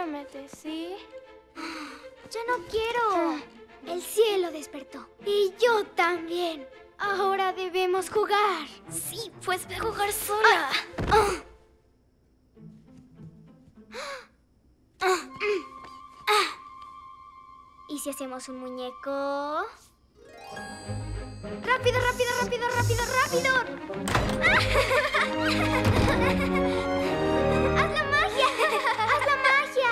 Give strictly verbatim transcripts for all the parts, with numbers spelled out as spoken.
duérmete, ¿sí? Ya no quiero. El cielo despertó. Y yo también. Ahora debemos jugar. Sí, pues ve a jugar sola. Ah, ah. Ah, ah. ¿Y si hacemos un muñeco? ¡Rápido, rápido, rápido, rápido, rápido! ¡Haz la magia! ¡Haz la magia!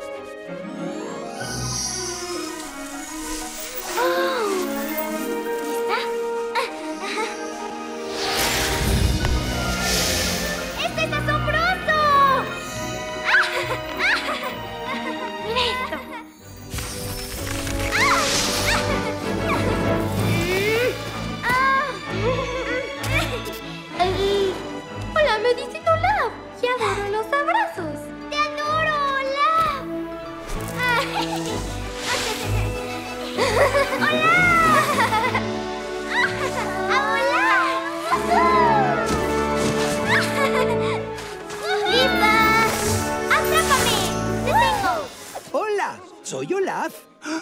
¡Oh! ¿Lista? ¡Este es asombroso! ¡Mira esto! ¡Hola, Medicito Lab! ¡Te adoro los abrazos! ¡Te adoro, Lab! ¡Hola! ¡A volar! ¡Lista! ¡Atrápame! ¡Te tengo! ¡Hola! Soy Olaf.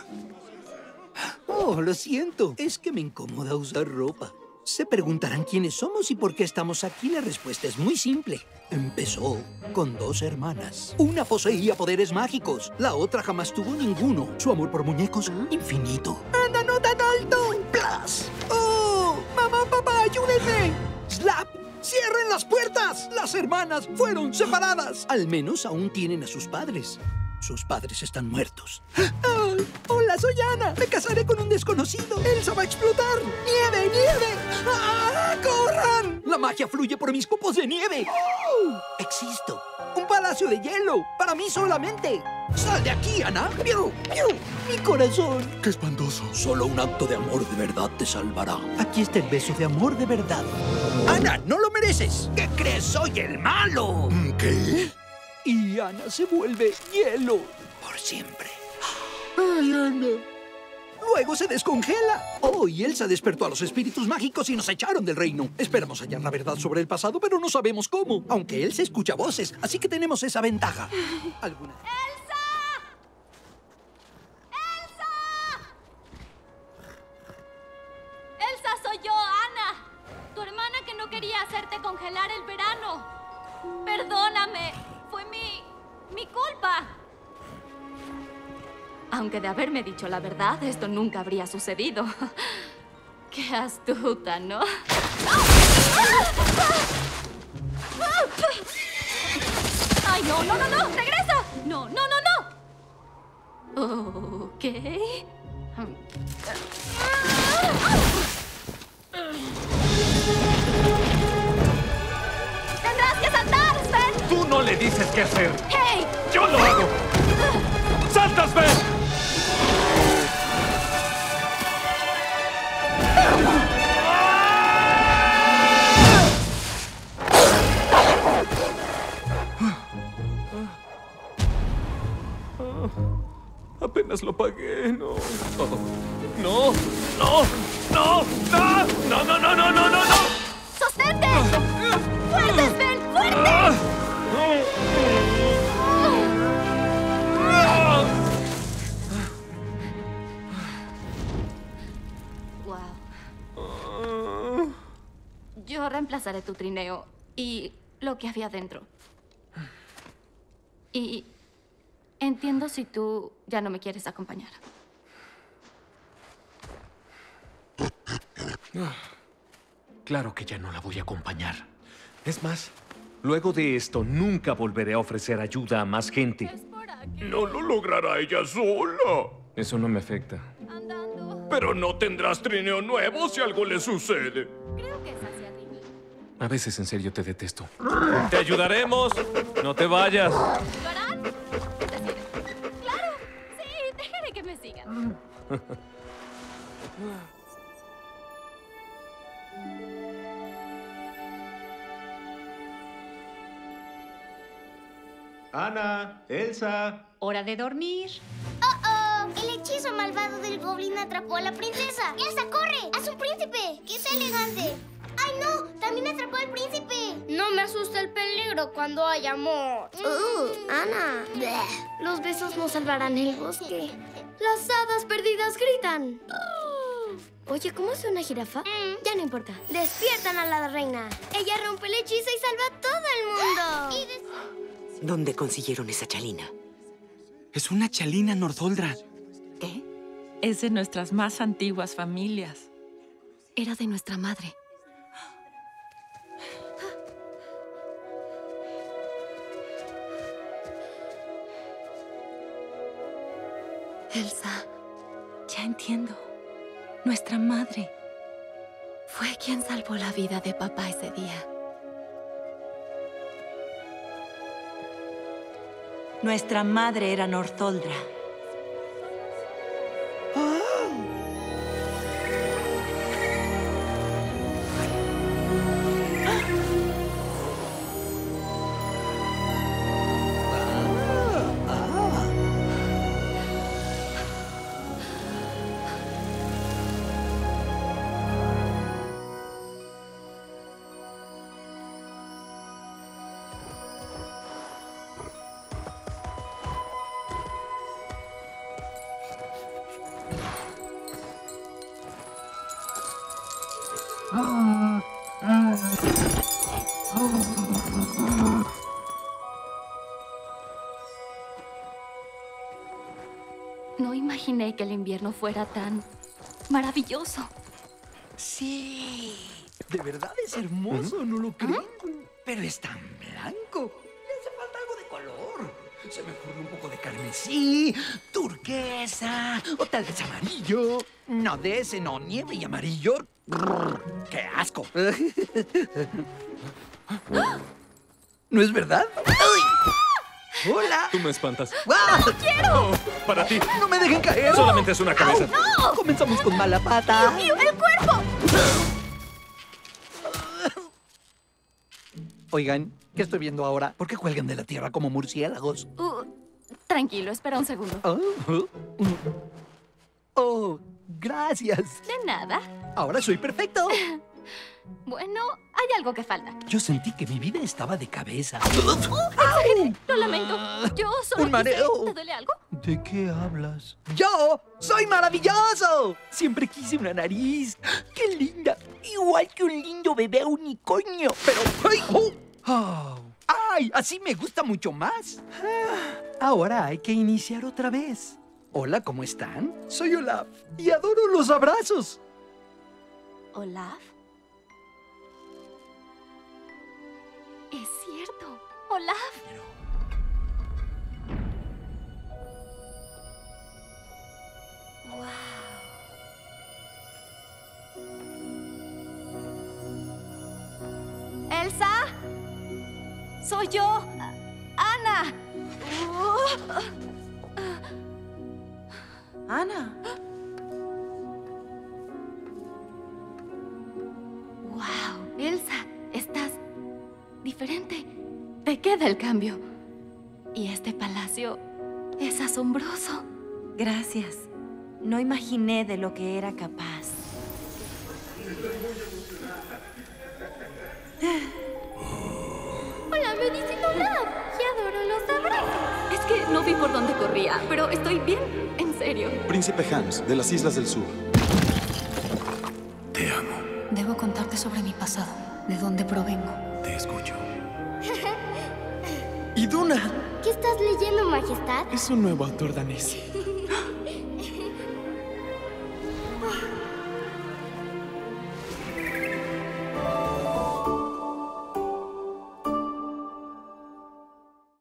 Oh, lo siento. Es que me incomoda usar ropa. Se preguntarán quiénes somos y por qué estamos aquí. La respuesta es muy simple. Empezó con dos hermanas. Una poseía poderes mágicos. La otra jamás tuvo ninguno. Su amor por muñecos, infinito. ¡Anda, no tan alto! ¡Plas! ¡Oh! ¡Mamá, papá, ayúdenme! ¡Slap! ¡Cierren las puertas! Las hermanas fueron separadas. Al menos aún tienen a sus padres. Sus padres están muertos. Oh, ¡hola, soy Ana! Me casaré con un desconocido. ¡Elsa va a explotar! ¡Nieve, nieve! ¡Ah, corran! La magia fluye por mis copos de nieve. Oh, ¡existo! ¡Un palacio de hielo! ¡Para mí solamente! ¡Sal de aquí, Ana! ¡Piu, piu! ¡Mi corazón! ¡Qué espantoso! Solo un acto de amor de verdad te salvará. Aquí está el beso de amor de verdad. ¡Ana, no lo mereces! ¿Qué crees? ¡Soy el malo! ¿Qué? Y Ana se vuelve hielo por siempre. ¡Ay, Ana! Luego se descongela. Oh, y Elsa despertó a los espíritus mágicos y nos echaron del reino. Esperamos hallar la verdad sobre el pasado, pero no sabemos cómo. Aunque Elsa escucha voces, así que tenemos esa ventaja. ¿Alguna? ¡Elsa! ¡Elsa! ¡Elsa, soy yo, Ana! Tu hermana que no quería hacerte congelar el verano. Perdóname. Fue mi... mi culpa. Aunque de haberme dicho la verdad, esto nunca habría sucedido. Qué astuta, ¿no? ¡Ay, no, no, no, no! ¡Regresa! ¡No, no, no, no! Ok. ¡Tendrás que saltar, Sven! ¡Tú no le dices qué hacer! ¡Hey! ¡Yo lo hago! ¡Salta, Sven! Apenas lo pagué, no. Oh. No, no, no, no, no, no, no, no, no, no, no. ¡Sostente! ¡Fuerte, Sven! ¡Fuerte! Wow. Yo reemplazaré tu trineo y lo que había dentro. Y entiendo si tú ya no me quieres acompañar. Claro que ya no la voy a acompañar. Es más, luego de esto nunca volveré a ofrecer ayuda a más gente. No lo logrará ella sola. Eso no me afecta. Andando. Pero no tendrás trineo nuevo si algo le sucede. Creo que es hacia arriba. A veces en serio te detesto. ¡Te ayudaremos! ¡No te vayas! ¿Lo harán? Decide. ¡Claro! Sí, dejaré que me sigan. Ana, Elsa. Hora de dormir. ¡Oh, oh! El hechizo malvado del goblin atrapó a la princesa. ¡Elsa, corre! ¡Haz un príncipe! ¡Que sea elegante! ¡Ay, no! A mí me atrapó el príncipe. No me asusta el peligro cuando hay amor. Uh, Ana. Los besos no salvarán el bosque. Las hadas perdidas gritan. Oye, ¿cómo es una jirafa? Mm. Ya no importa. Despiertan a la reina. Ella rompe el hechizo y salva a todo el mundo. Y des... ¿Dónde consiguieron esa chalina? Es una chalina Northoldra. ¿Qué? Es de nuestras más antiguas familias. Era de nuestra madre. Elsa, ya entiendo. Nuestra madre fue quien salvó la vida de papá ese día. Nuestra madre era Northoldra. No imaginé que el invierno fuera tan maravilloso. Sí, de verdad es hermoso, ¿no lo creen? Pero es tan blanco. Le hace falta algo de color. Se me ocurre un poco de carmesí, turquesa o tal vez amarillo. No, de ese no, nieve y amarillo. ¡Qué asco! ¿No es verdad? ¡Ay! ¡Hola! Tú me espantas. ¡Wow! ¡No quiero! Oh, para ti. ¡No me dejen caer! Solamente es una cabeza. ¡No! Comenzamos con mala pata. ¡Mío, el cuerpo! Oigan, ¿qué estoy viendo ahora? ¿Por qué cuelgan de la tierra como murciélagos? Uh, tranquilo, espera un segundo. Oh, oh, oh, gracias. De nada. Ahora soy perfecto. Bueno, hay algo que falta. Yo sentí que mi vida estaba de cabeza. ¡Oh! ¡Exageré! Lo lamento. Yo solo ¡Un mareo! quise... ¿Te duele algo? ¿De qué hablas? ¡Yo soy maravilloso! Siempre quise una nariz. ¡Qué linda! Igual que un lindo bebé unicornio. Pero... ¡Ay! ¡Oh! Oh. ¡Ay! Así me gusta mucho más. Ah, ahora hay que iniciar otra vez. Hola, ¿cómo están? Soy Olaf y adoro los abrazos. ¿Olaf? Es cierto. Olaf. Wow. ¿Elsa? Soy yo, Ana. Ana. Wow, Elsa, estás diferente. Te queda el cambio. Y este palacio es asombroso. Gracias. No imaginé de lo que era capaz. Hola, me dicen Olaf. Y adoro los abrazos. Es que no vi por dónde corría, pero estoy bien, en serio. Príncipe Hans, de las Islas del Sur. Te amo. Debo contarte sobre mi pasado, de dónde provengo. Te escucho. ¡Iduna! ¿Qué estás leyendo, Majestad? Es un nuevo autor danés.